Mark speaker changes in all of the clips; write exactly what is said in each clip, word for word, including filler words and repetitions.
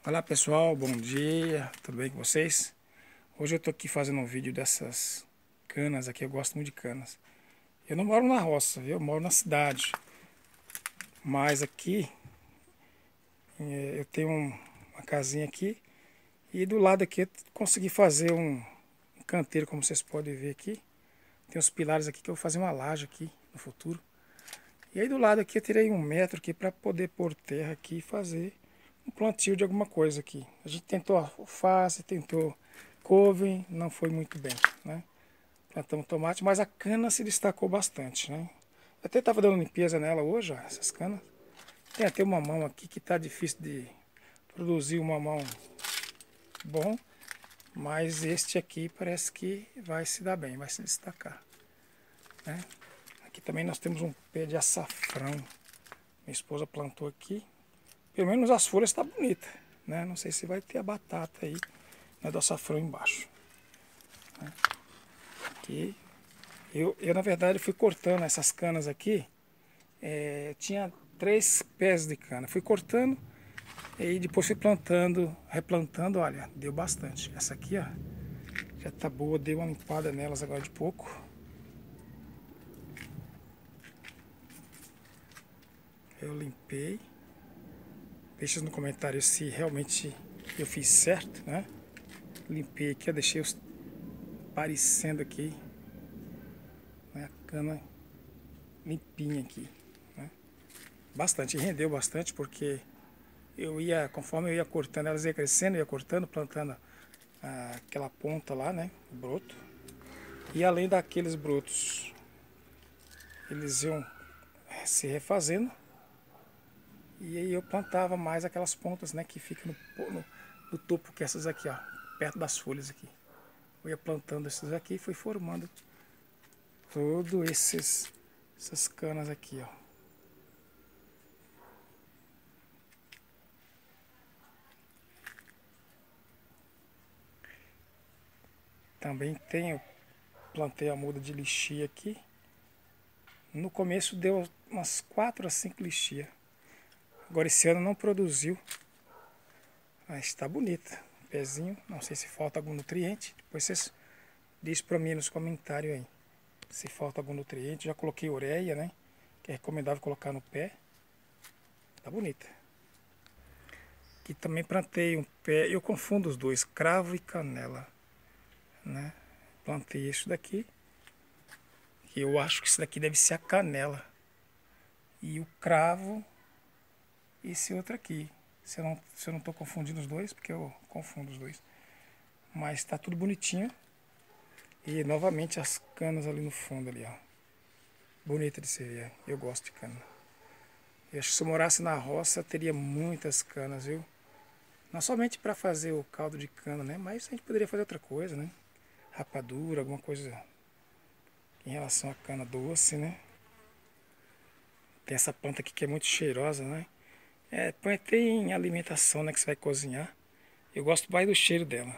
Speaker 1: Olá pessoal, bom dia, tudo bem com vocês? Hoje eu tô aqui fazendo um vídeo dessas canas aqui, eu gosto muito de canas. Eu não moro na roça, viu? Eu moro na cidade. Mas aqui é, eu tenho um, uma casinha aqui e do lado aqui eu consegui fazer um, um canteiro, como vocês podem ver aqui. Tem os pilares aqui que eu vou fazer uma laje aqui no futuro. E aí do lado aqui eu tirei um metro aqui para poder pôr terra aqui e fazer um plantio de alguma coisa aqui. A gente tentou alface, tentou couve, não foi muito bem, né? Plantamos tomate, mas a cana se destacou bastante, né? Eu até estava dando limpeza nela hoje, ó, essas canas. Tem até uma mão aqui que está difícil de produzir uma mão bom, mas este aqui parece que vai se dar bem, vai se destacar, né? Aqui também nós temos um pé de açafrão. Minha esposa plantou aqui. Pelo menos as folhas estão bonitas, né? Não sei se vai ter a batata aí, né, do açafrão embaixo, né? Aqui, eu, eu na verdade fui cortando essas canas aqui. É, tinha três pés de cana. Fui cortando e depois fui plantando, replantando. Olha, deu bastante. Essa aqui, ó, já tá boa. Dei uma limpada nelas agora de pouco. Eu limpei. Deixa no comentário se realmente eu fiz certo, né? Limpei aqui, eu deixei os parecendo aqui, né, a cana limpinha aqui, né? Bastante, rendeu bastante porque eu ia, conforme eu ia cortando, elas iam crescendo, eu ia cortando, plantando ah, aquela ponta lá, né, o broto. E além daqueles brotos, eles iam se refazendo. E aí eu plantava mais aquelas pontas, né, que ficam no, no, no topo, que é essas aqui, ó, perto das folhas aqui. Eu ia plantando esses aqui e fui formando todos esses essas canas aqui, ó. Também tenho, plantei a muda de lixia aqui. No começo deu umas quatro a cinco lixias. Agora esse ano não produziu. Mas está bonita. Pezinho, não sei se falta algum nutriente. Depois vocês dizem para mim nos comentários aí se falta algum nutriente. Já coloquei ureia, né? Que é recomendável colocar no pé. Tá bonita. Aqui também plantei um pé. Eu confundo os dois, cravo e canela, né? Plantei isso daqui. Que eu acho que isso daqui deve ser a canela. E o cravo, esse outro aqui. Se eu não, se eu não estou confundindo os dois, porque eu confundo os dois. Mas está tudo bonitinho. E novamente as canas ali no fundo ali, ó. Bonita de se ver. Eu gosto de cana. Eu acho que se eu morasse na roça, teria muitas canas, viu? Não somente para fazer o caldo de cana, né? Mas a gente poderia fazer outra coisa, né? Rapadura, alguma coisa em relação à cana doce, né? Tem essa planta aqui que é muito cheirosa, né? É, põe até em alimentação, né? Que você vai cozinhar. Eu gosto mais do cheiro dela.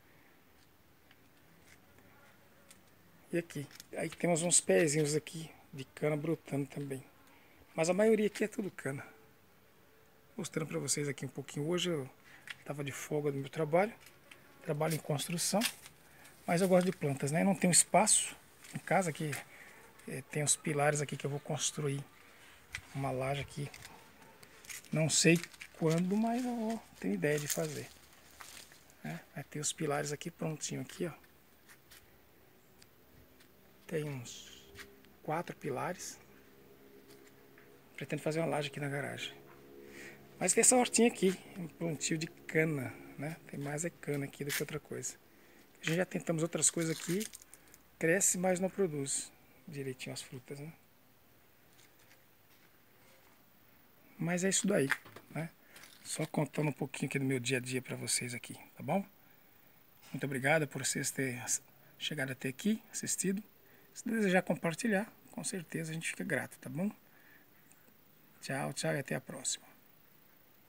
Speaker 1: E aqui, aí temos uns pezinhos aqui de cana brotando também. Mas a maioria aqui é tudo cana. Mostrando para vocês aqui um pouquinho. Hoje eu estava de folga do meu trabalho. Trabalho em construção. Mas eu gosto de plantas, né? Eu não tenho espaço em casa aqui. É, tem os pilares aqui que eu vou construir uma laje aqui. Não sei quando, mas eu vou ter ideia de fazer. Né? Vai ter os pilares aqui prontinho aqui, ó. Tem uns quatro pilares. Pretendo fazer uma laje aqui na garagem. Mas tem essa hortinha aqui, um plantio de cana, né? Tem mais é cana aqui do que outra coisa. A gente já tentamos outras coisas aqui, cresce, mas não produz direitinho as frutas, né? Mas é isso daí, né? Só contando um pouquinho aqui do meu dia a dia para vocês aqui, tá bom? Muito obrigado por vocês terem chegado até aqui, assistido. Se desejar compartilhar, com certeza a gente fica grato, tá bom? Tchau, tchau e até a próxima.